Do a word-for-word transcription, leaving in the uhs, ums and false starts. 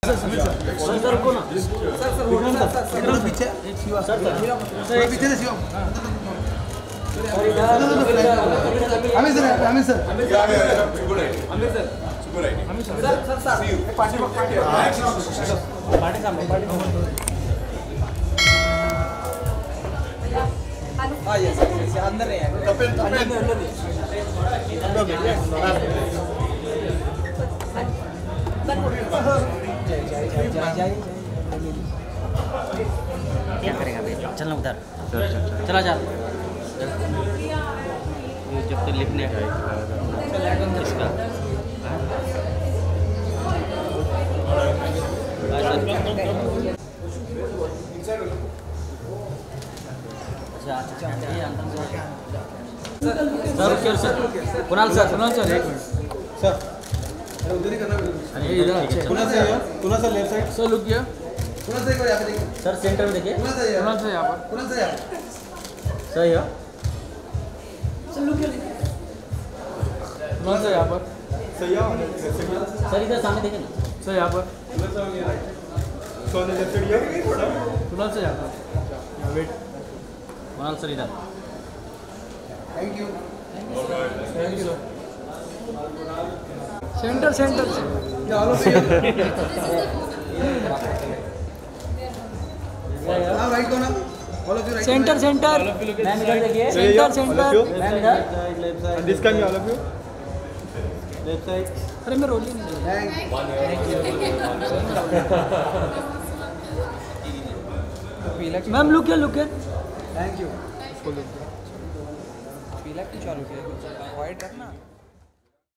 sir को ना sir sir sir पीछे शिवा सर सर पीछे से Shiva Amit sir Amit sir Amit sir Amit sir Amit sir sir sir party party party सामने पार्टी हाँ यस यस अंदर नहीं है तपेल तपेल अंदर नहीं क्या करेगा भाई चलना उधर चला जा ये जब तक लिखने इसका sir sir Kunal sir Kunal sir एक मिनट सर उधर ही करना अरे इधर Kunal sir Kunal sir left side sir look किया कुणाल सर एक बार यहां पे देखिए सर सेंटर में देखिए कुणाल सर यहां पर कुणाल सर यहां सर यहां सर लुक किया कुणाल सर यहां पर सर यहां सर इधर सामने देखिए ना सर यहां पर Kunal sir left side Kunal sir यहां पर वेट कुणाल सर इधर thank you thank you centre centre all of you हां राइट कौन all of you right centre centre ma'am इधर देखिए सेंटर सेंटर मैम इधर left side this can be all of you left side अरे मैं रोल ही नहीं thank you ma'am look here look here thank you पीला की चालू किया वाइट रखना